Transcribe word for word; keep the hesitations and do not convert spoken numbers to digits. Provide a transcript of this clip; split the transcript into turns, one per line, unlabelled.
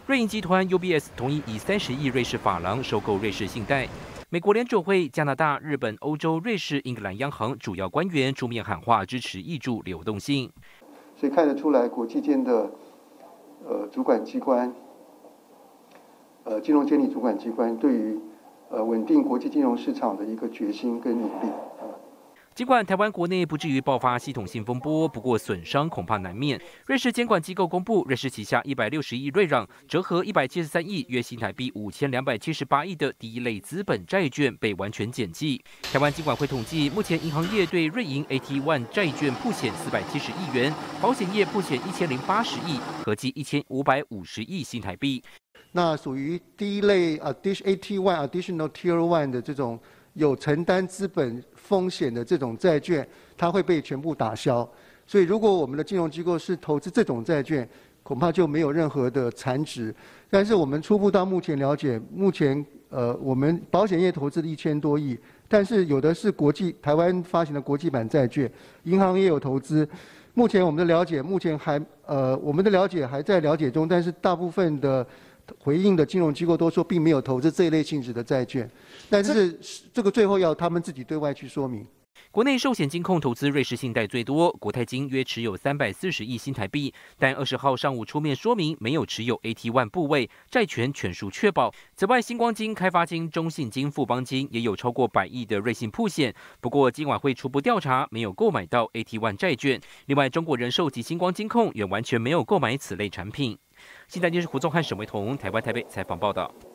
瑞银集团 U B S 同意以三十亿瑞士法郎收购瑞士信贷。美国联准会、加拿大、日本、欧洲、瑞士、英格兰央行主要官员出面喊话，支持挹注流动性。
所以看得出来，国际间的呃主管机关，呃金融监理主管机关对于呃稳定国际金融市场的一个决心跟努力。
尽管台湾国内不至于爆发系统性风波，不过损伤恐怕难免。瑞士监管机构公布，瑞士旗下一百六十亿瑞郎，折合一百七十三亿，约新台币五千两百七十八亿的第一类资本债券被完全减记。台湾金管会统计，目前银行业对瑞银 A T 一 债券铺险四百七十亿元，保险业铺险一千零八十亿，合计一千五百五十亿新台币。
那属于第一类啊 A T 一 Additional Tier 一的这种有承担资本风险的这种债券，它会被全部打消。所以，如果我们的金融机构是投资这种债券，恐怕就没有任何的残值。但是，我们初步到目前了解，目前呃，我们保险业投资了一千多亿，但是有的是国际台湾发行的国际版债券，银行也有投资。目前我们的了解，目前还呃，我们的了解还在了解中，但是大部分的回应的金融机构都说并没有投资这一类性质的债券，但是这个最后要他们自己对外去说明。
国内寿险金控投资瑞士信贷最多，国泰金约持有三百四十亿新台币，但二十号上午出面说明没有持有 A T 一 部位，债权全数确保。此外，星光金、开发金、中信金、富邦金也有超过百亿的瑞信曝险，不过金管会初步调查没有购买到 A T 一 债券。另外，中国人寿及星光金控也完全没有购买此类产品。新台电视胡宗汉、沈维彤，台湾台北采访报道。